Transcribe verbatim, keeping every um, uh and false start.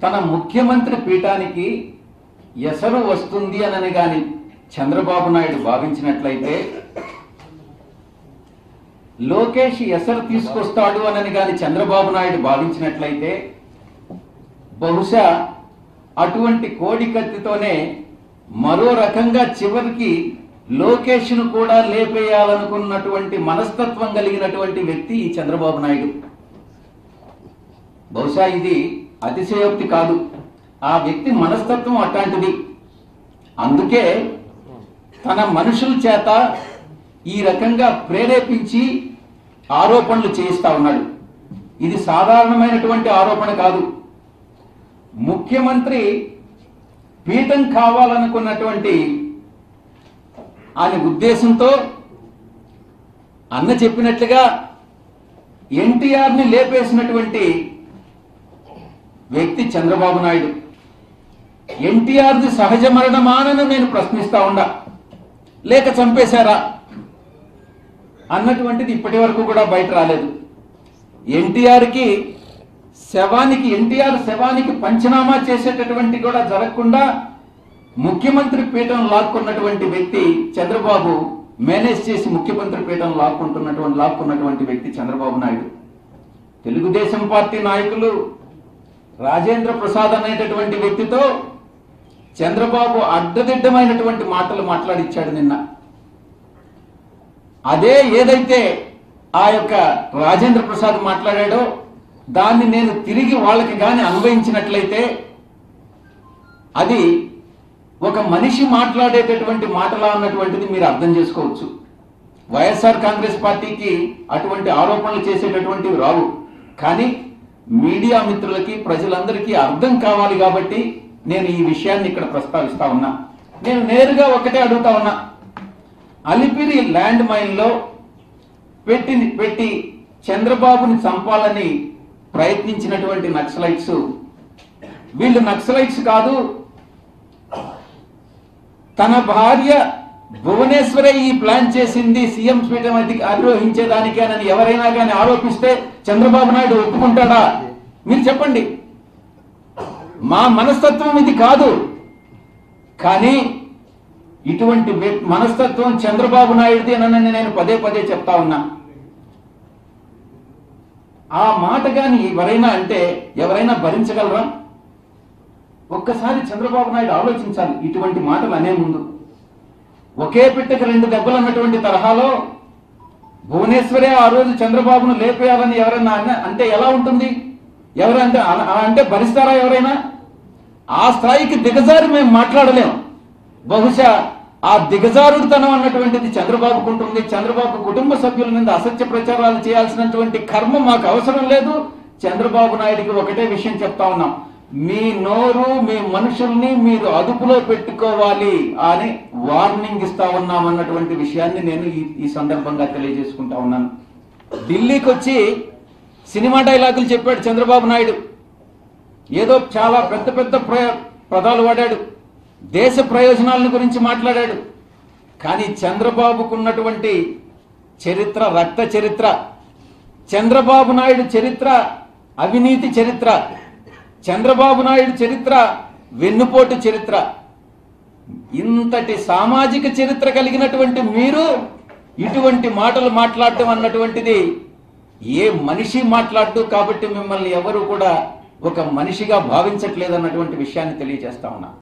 తన ముఖ్యమంత్రి పీఠానికి ఎసరు వస్తుంది అనని గాని చంద్రబాబు నాయుడు భావించినట్లయితే, లోకేష్ ఎసరు తీసుకొస్తాడు అనని గాని చంద్రబాబు నాయుడు భావించినట్లయితే, బహుశా అటువంటి కోడి కత్తితోనే మరో రకంగా చివరికి లోకేష్ను కూడా లేపేయాలనుకున్నటువంటి మనస్తత్వం కలిగినటువంటి వ్యక్తి ఈ చంద్రబాబు నాయుడు. బహుశా ఇది అతిశయోక్తి కాదు, ఆ వ్యక్తి మనస్తత్వం అట్లాంటిది. అందుకే తన మనుషుల చేత ఈ రకంగా ప్రేరేపించి ఆరోపణలు చేయిస్తా ఉన్నాడు. ఇది సాధారణమైనటువంటి ఆరోపణ కాదు. ముఖ్యమంత్రి పీఠం కావాలనుకున్నటువంటి ఆయన ఉద్దేశంతో అన్న చెప్పినట్లుగా ఎన్టీఆర్ని లేపేసినటువంటి వ్యక్తి చంద్రబాబు నాయుడు. ఎన్టీఆర్ది సహజ మరణమానని నేను ప్రశ్నిస్తా ఉండా, లేక చంపేశారా అన్నటువంటిది ఇప్పటి వరకు కూడా బయట రాలేదు. ఎన్టీఆర్కి శవానికి ఎన్టీఆర్ శవానికి పంచనామా చేసేటటువంటి కూడా జరగకుండా ముఖ్యమంత్రి పీఠం లాక్కున్నటువంటి వ్యక్తి చంద్రబాబు మేనేజ్ చేసి ముఖ్యమంత్రి పీఠం లాక్కుంటున్నటువంటి లాక్కున్నటువంటి వ్యక్తి చంద్రబాబు నాయుడు. తెలుగుదేశం పార్టీ నాయకులు రాజేంద్ర ప్రసాద్ అనేటటువంటి వ్యక్తితో చంద్రబాబు అడ్డదిడ్డమైనటువంటి మాటలు మాట్లాడిచ్చాడు నిన్న. అదే ఏదైతే ఆ యొక్క రాజేంద్ర ప్రసాద్ మాట్లాడాడో దాన్ని నేను తిరిగి వాళ్ళకి గాని అన్వయించినట్లయితే అది ఒక మనిషి మాట్లాడేటటువంటి మాటలా అన్నటువంటిది మీరు అర్థం చేసుకోవచ్చు. వైఎస్ఆర్ కాంగ్రెస్ పార్టీకి అటువంటి ఆరోపణలు చేసేటటువంటివి రావు, కానీ మీడియా మిత్రులకి ప్రజలందరికీ అర్థం కావాలి కాబట్టి నేను ఈ విషయాన్ని ఇక్కడ ప్రస్తావిస్తా ఉన్నా. నేను నేరుగా ఒకటే అడుగుతా ఉన్నా, అలిపిరి ల్యాండ్ మైన్ లో పెట్టి పెట్టి చంద్రబాబుని చంపాలని ప్రయత్నించినటువంటి నక్సలైట్స్ వీళ్ళు నక్సలైట్స్ కాదు, తన భార్య భువనేశ్వరే ఈ ప్లాన్ చేసింది సీఎం పీఠం అధిరోహించేదానికి అని ఎవరైనా కానీ ఆరోపిస్తే చంద్రబాబు నాయుడు ఒప్పుకుంటాడా? మీరు చెప్పండి. మా మనస్తత్వం ఇది కాదు, కానీ ఇటువంటి మనస్తత్వం చంద్రబాబు నాయుడుది అని నేను పదే పదే చెప్తా ఉన్నా. ఆ మాట కానీ ఎవరైనా అంటే ఎవరైనా భరించగలరా? ఒక్కసారి చంద్రబాబు నాయుడు ఆలోచించాలి ఇటువంటి మాటలు అనే ముందు. ఒకే పిట్టకి రెండు దెబ్బలు అన్నటువంటి తరహాలో భువనేశ్వరే ఆ రోజు చంద్రబాబును లేపేయాలని ఎవరైనా అంటే ఎలా ఉంటుంది? ఎవరంటే అంటే భరిస్తారా ఎవరైనా? ఆ స్థాయికి దిగజారి మేము మాట్లాడలేము. బహుశా ఆ దిగజారుడుతనం అన్నటువంటిది చంద్రబాబుకు ఉంటుంది. చంద్రబాబు కుటుంబ సభ్యుల మీద అసత్య ప్రచారాలు చేయాల్సినటువంటి కర్మ మాకు అవసరం లేదు. చంద్రబాబు నాయుడికి ఒకటే విషయం చెప్తా ఉన్నాం, మీ నోరు మీ మనుషుల్ని మీరు అదుపులో పెట్టుకోవాలి అని వార్నింగ్ ఇస్తా ఉన్నాం అన్నటువంటి విషయాన్ని నేను ఈ సందర్భంగా తెలియజేసుకుంటా ఉన్నాను. ఢిల్లీకి వచ్చి సినిమా డైలాగులు చెప్పాడు చంద్రబాబు నాయుడు. ఏదో చాలా పెద్ద పెద్ద పదాలు వాడాడు, దేశ ప్రయోజనాలను గురించి మాట్లాడాడు. కానీ చంద్రబాబుకు ఉన్నటువంటి చరిత్ర రక్త చరిత్ర, చంద్రబాబు నాయుడు చరిత్ర అవినీతి చరిత్ర, చంద్రబాబు నాయుడు చరిత్ర వెన్నుపోటు చరిత్ర. ఇంతటి సామాజిక చరిత్ర కలిగినటువంటి మీరు ఇటువంటి మాటలు మాట్లాడటం అన్నటువంటిది ఏ మనిషి మాట్లాడదు. కాబట్టి మిమ్మల్ని ఎవరు కూడా ఒక మనిషిగా భావించట్లేదు అన్నటువంటి విషయాన్ని తెలియజేస్తా ఉన్నా.